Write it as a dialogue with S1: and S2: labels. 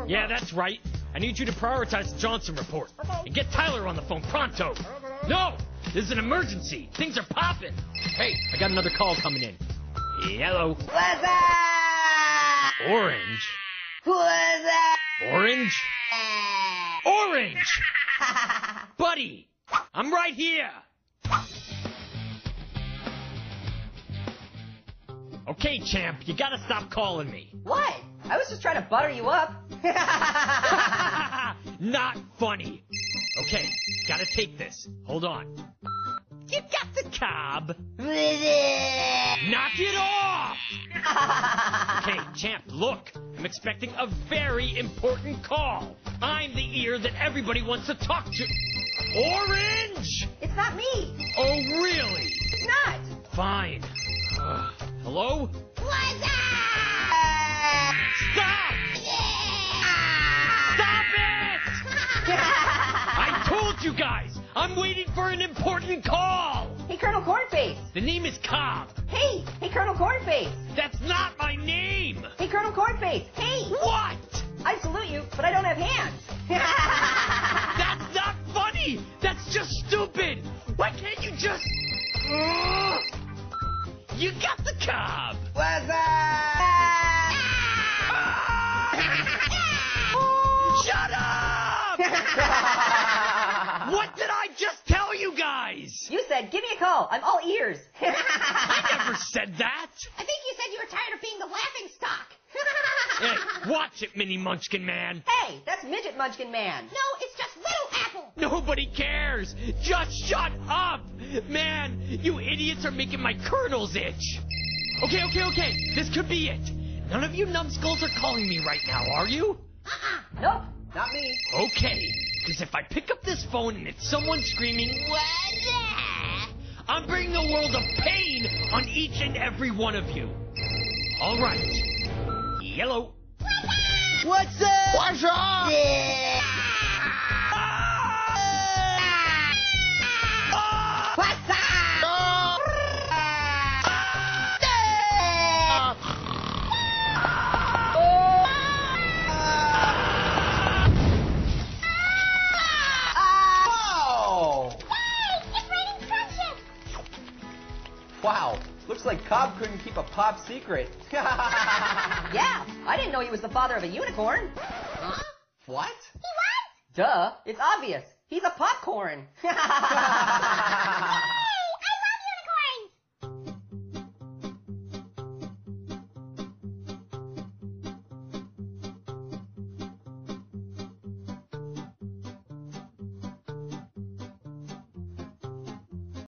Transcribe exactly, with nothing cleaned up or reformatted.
S1: Yeah, that's right. I need you to prioritize the Johnson report. And get Tyler on the phone pronto. No! This is an emergency. Things are popping. Hey, I got another call coming in. Hello.
S2: What's up?
S1: Orange.
S2: What's up?
S1: Orange? Orange! Buddy, I'm right here. Okay, champ, you gotta stop calling me.
S2: What? I was just trying to butter you up.
S1: Not funny. Okay, gotta take this. Hold on. You got the cob. Knock it off! Okay, champ, look. I'm expecting a very important call. I'm the ear that everybody wants to talk to. Orange!
S2: It's not me.
S1: Oh, really?
S2: It's not.
S1: Fine. Uh, hello?
S2: What's up?
S1: Stop! Stop it! I told you guys! I'm waiting for an important call!
S2: Hey, Colonel Cornface.
S1: The name is Cobb.
S2: Hey, hey, Colonel Cornface.
S1: That's not my name!
S2: Hey, Colonel Cornface. Hey.
S1: What?
S2: I salute you, but I don't have hands.
S1: That's not funny! That's just stupid! Why can't you just... Ugh. You got the Cobb!
S2: What's up?
S1: Shut up! What did I just tell you guys?
S2: You said, give me a call. I'm all ears.
S1: I never said that.
S3: I think you said you were tired of being the laughing stock.
S1: Hey, watch it, Mini Munchkin Man.
S2: Hey, that's Midget Munchkin Man.
S3: No, it's just Little Apple.
S1: Nobody cares. Just shut up. Man, you idiots are making my kernels itch. Okay, okay, okay. This could be it. None of you numbskulls are calling me right now, are you?
S3: Uh-uh.
S2: Nope, not me.
S1: Okay, because if I pick up this phone and it's someone screaming, "What's that?" I'm bringing a world of pain on each and every one of you. All right. Yellow.
S2: What's up?
S4: What's up?
S2: Yeah. What's up?
S4: Wow, looks like Cobb couldn't keep a pop secret.
S2: Yeah, I didn't know he was the father of a unicorn.
S3: Huh?
S4: What?
S3: He what?
S2: Duh, it's obvious. He's a popcorn.